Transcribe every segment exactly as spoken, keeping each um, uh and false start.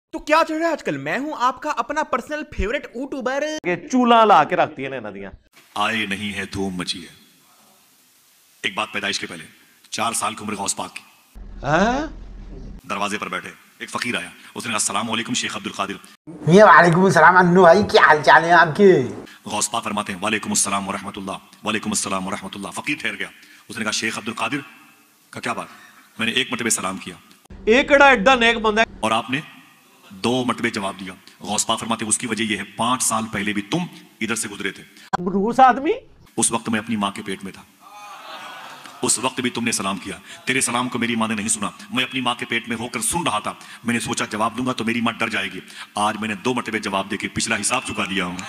तो क्या चल रहा है आजकल? मैं हूं आपका अपना पर्सनल फेवरेट यूट्यूबर के चूल्हा ला के रखती है नदियां। आए नहीं है धूम मची है। एक बात पैदाइश के पहले चार साल की उम्र गौस पाक की, दरवाजे पर बैठे एक फकीर आया। उसने कहा अस्सलाम वालेकुम शेख अब्दुल कादिर। वालेकुम सलाम अन्नू भाई, क्या हाल चाल है आपके? गौस पाक फरमाते हैं वालेकुम अस्सलाम व रहमतुल्लाह, वालेकुम अस्सलाम व रहमतुल्लाह। फकीर ठहर गया। उसने कहा शेख अब्दुल कादिर का क्या बात? मैंने एक मरतबे सलाम किया, एक एडा नेक बंदा है, और आपने दो मरतबे जवाब दिया। गौस पाक फरमाते हैं उसकी वजह यह है पांच साल पहले भी तुम इधर से गुजरे थे। रूस आदमी उस वक्त मैं अपनी माँ के पेट में था, उस वक्त भी तुमने सलाम किया। तेरे सलाम को मेरी माँ ने नहीं सुना, मैं अपनी माँ के पेट में होकर सुन रहा था। मैंने सोचा जवाब दूंगा तो मेरी माँ डर जाएगी। आज मैंने दो मरतबे जवाब देके पिछला हिसाब चुका दिया हूँ।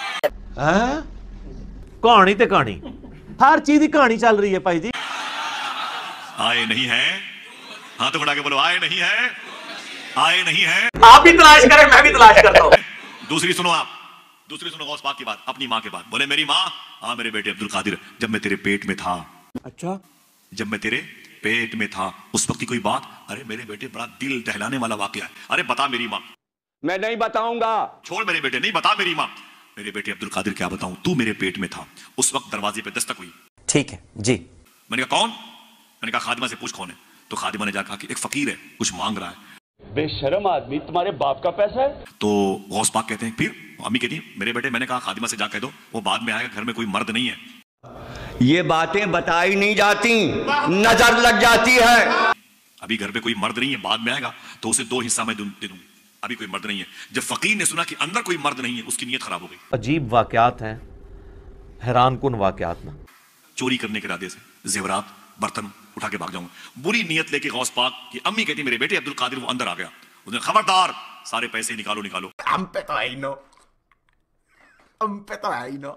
कहानी ते कहानी, हर चीज की कहानी चल रही है भाई जी। आए नहीं है, हाथ बढ़ा के बोलो आए नहीं है, आए नहीं है। आप भी तलाश करें, मैं भी तलाश करता हूँ। दूसरी सुनो आप, दूसरी सुनो गौस पाक की बात, अपनी माँ की बात। बोले मेरी माँ, हाँ मेरे बेटे अब्दुल कादिर, जब मैं तेरे पेट में था, अच्छा जब मैं तेरे पेट में था उस वक्त की कोई बात? अरे मेरे बेटे बड़ा दिल दहलाने वाला वाकया है। अरे बता मेरी माँ। मैं नहीं बताऊंगा। छोड़ मेरे बेटे, नहीं बता मेरी माँ। मेरे बेटे अब्दुल कादिर क्या बताऊं, तू मेरे पेट में था उस वक्त दरवाजे पे दस्तक हुई। ठीक है जी। मैंने कहा कौन? मैंने कहा खादिमा से पूछ कौन है। तो खादिमा ने जाकर कहा कि एक फकीर है, कुछ मांग रहा है। बेशर्म आदमी, तुम्हारे बाप का पैसा है। तो गौस पाक कहते हैं, फिर अम्मी कहती है मेरे बेटे, मैंने कहा खादिमा से जा कह दो वो बाद में आएगा, घर में कोई मर्द नहीं है। ये बातें बताई नहीं जाती, नजर लग जाती है। अभी घर पे कोई मर्द नहीं है, बाद में आएगा तो उसे दो हिस्सा में दे दूंगी। अभी कोई मर्द नहीं है। जब फकीर ने सुना कि अंदर कोई मर्द नहीं है, उसकी नीयत खराब हो गई। अजीब वाकयात हैं, हैरान कुन वाकयात ना। चोरी करने के इरादे से जेवरात बर्तन उठा के भाग जाऊंगा, बुरी नीयत लेके गौस पाक की अम्मी कहती मेरे बेटे अब्दुल कादिर वो अंदर आ गया। उसने खबरदार सारे पैसे निकालो निकालो। हम पे तो है ही नो, हम पे तो है ही नो।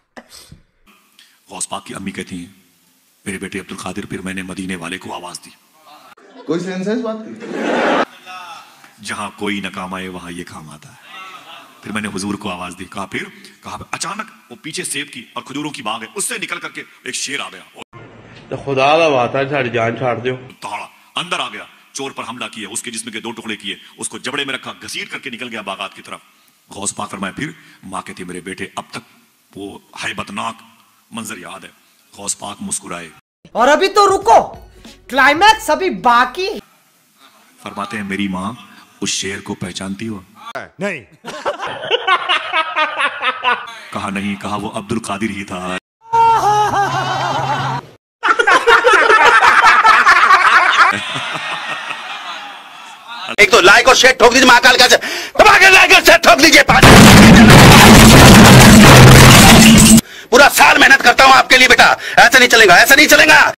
गौस पाक की अम्मी कहती हैं मेरे बेटे अब्दुल कादिर, फिर मैंने मदीने वाले को आवाज दी। कोई सेंस है इस बात की? जहां कोई न काम आए वहां ये काम आता है। फिर मैंने हुजूर को आवाज दी। कहा फिर? कहा अचानक वो पीछे सेब की और खजूरों की बाग है, उससे निकल करके एक शेर आ गया। तो खुदा का वास्ता है जान छाड़ दो। ताड़ा अंदर आ गया, चोर पर हमला किया, उसके जिस्म के दो टुकड़े किए, उसको जबड़े में रखा, घसीट करके निकल गया बागात की तरफ। गौस पाक फरमाया फिर? माँ कहती मेरे बेटे अब तक वो हैबतनाक मंजर याद है। गौस पाक मुस्कुराए। और अभी तो रुको, क्लाइमैक्स अभी बाकी। फरमाते हैं मेरी माँ उस शेर को पहचानती हो? नहीं। कहा नहीं। कहा वो अब्दुल कादिर ही था। एक तो लाइक और शेयर ठोक दीजिए, महाकाल का दबा लाइक और शेयर ठोक दीजिए। पूरा साल मेहनत करता हूं आपके लिए बेटा, ऐसा नहीं चलेगा, ऐसा नहीं चलेगा।